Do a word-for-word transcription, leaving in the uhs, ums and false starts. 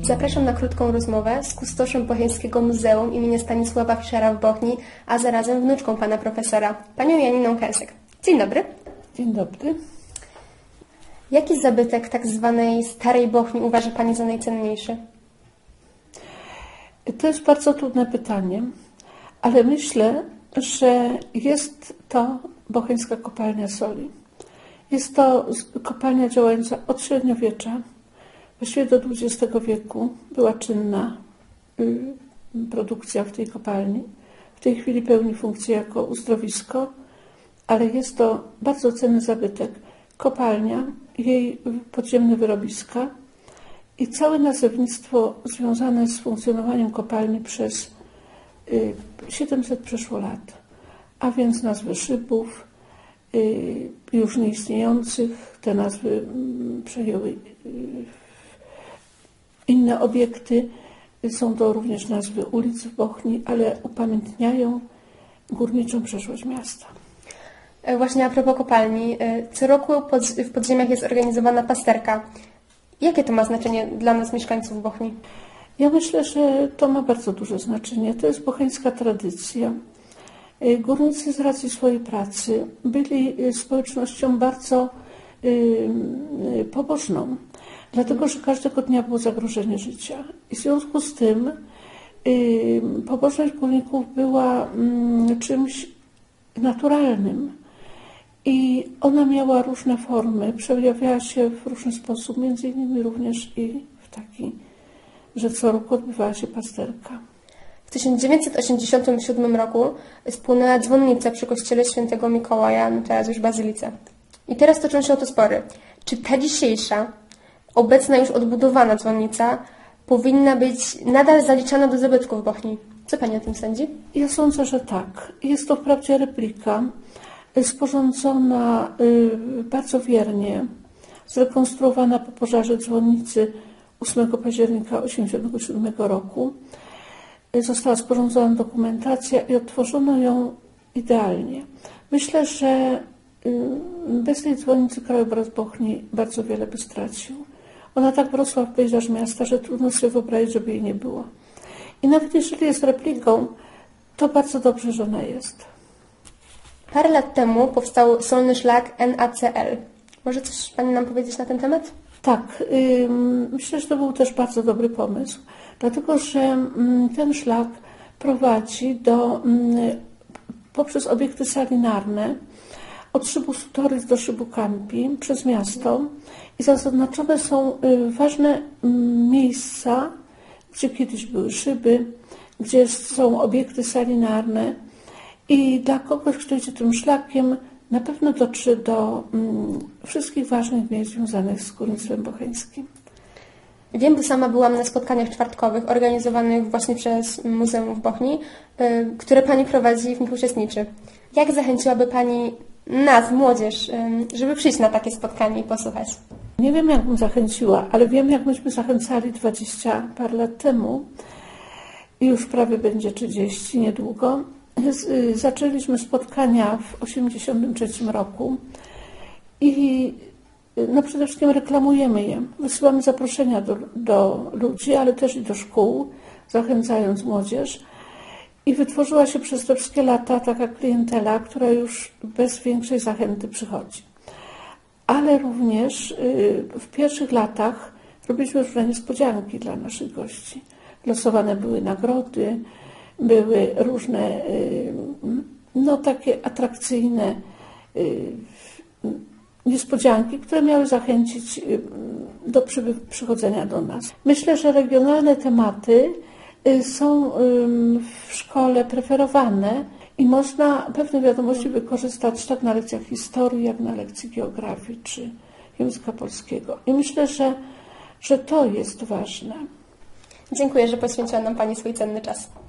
Zapraszam na krótką rozmowę z kustoszem Bocheńskiego Muzeum imienia Stanisława Fischera w Bochni, a zarazem wnuczką pana profesora, panią Janiną Kęsek. Dzień dobry. Dzień dobry. Jaki zabytek tak zwanej Starej Bochni uważa pani za najcenniejszy? To jest bardzo trudne pytanie, ale myślę, że jest to Bocheńska Kopalnia Soli. Jest to kopalnia działająca od średniowiecza. Właściwie do dwudziestego wieku była czynna produkcja w tej kopalni. W tej chwili pełni funkcję jako uzdrowisko, ale jest to bardzo cenny zabytek. Kopalnia, jej podziemne wyrobiska i całe nazewnictwo związane z funkcjonowaniem kopalni przez siedemset przeszło lat, a więc nazwy szybów, już nieistniejących, te nazwy przejęły inne obiekty. Są to również nazwy ulic w Bochni, ale upamiętniają górniczą przeszłość miasta. Właśnie a propos kopalni, co roku w podziemiach jest organizowana pasterka. Jakie to ma znaczenie dla nas, mieszkańców Bochni? Ja myślę, że to ma bardzo duże znaczenie. To jest bocheńska tradycja. Górnicy z racji swojej pracy byli społecznością bardzo pobożną, dlatego że każdego dnia było zagrożenie życia. I w związku z tym pobożność górników była czymś naturalnym. I ona miała różne formy, przejawiała się w różny sposób, między innymi również i w taki, że co roku odbywała się pasterka. W tysiąc dziewięćset osiemdziesiątym siódmym roku spłonęła dzwonnica przy kościele świętego Mikołaja, no teraz już bazylice. I teraz toczą się o to spory. Czy ta dzisiejsza, obecna już odbudowana dzwonnica powinna być nadal zaliczana do zabytków Bochni? Co pani o tym sądzi? Ja sądzę, że tak. Jest to wprawdzie replika, sporządzona bardzo wiernie, zrekonstruowana po pożarze dzwonnicy ósmego października tysiąc dziewięćset osiemdziesiątego siódmego roku. Została sporządzona dokumentacja i odtworzono ją idealnie. Myślę, że bez tej dzwonnicy krajobraz Bochni bardzo wiele by stracił. Ona tak wrosła w pejzaż miasta, że trudno sobie wyobrazić, żeby jej nie było. I nawet jeżeli jest repliką, to bardzo dobrze, że ona jest. Parę lat temu powstał solny szlak N A C L. Może coś pani nam powiedzieć na ten temat? Tak, myślę, że to był też bardzo dobry pomysł, dlatego że ten szlak prowadzi do, poprzez obiekty salinarne od szybu Sutoryc do szybu Campi przez miasto i zaznaczone są ważne miejsca, gdzie kiedyś były szyby, gdzie są obiekty salinarne i dla kogoś, kto idzie tym szlakiem, na pewno dotrze do mm, wszystkich ważnych miejsc związanych z górnictwem bocheńskim. Wiem, bo sama byłam na spotkaniach czwartkowych organizowanych właśnie przez Muzeum w Bochni, y, które pani prowadzi i w nich uczestniczy. Jak zachęciłaby pani nas, młodzież, y, żeby przyjść na takie spotkanie i posłuchać? Nie wiem, jak bym zachęciła, ale wiem, jak myśmy zachęcali dwadzieścia parę lat temu i już prawie będzie trzydzieści niedługo. Zaczęliśmy spotkania w osiemdziesiątym trzecim roku i no przede wszystkim reklamujemy je. Wysyłamy zaproszenia do, do ludzi, ale też i do szkół, zachęcając młodzież. I wytworzyła się przez te wszystkie lata taka klientela, która już bez większej zachęty przychodzi. Ale również w pierwszych latach robiliśmy różne niespodzianki dla naszych gości. Losowane były nagrody, były różne, no takie atrakcyjne niespodzianki, które miały zachęcić do przychodzenia do nas. Myślę, że regionalne tematy są w szkole preferowane i można pewne wiadomości wykorzystać tak na lekcjach historii, jak na lekcji geografii czy języka polskiego. I myślę, że, że to jest ważne. Dziękuję, że poświęciła nam pani swój cenny czas.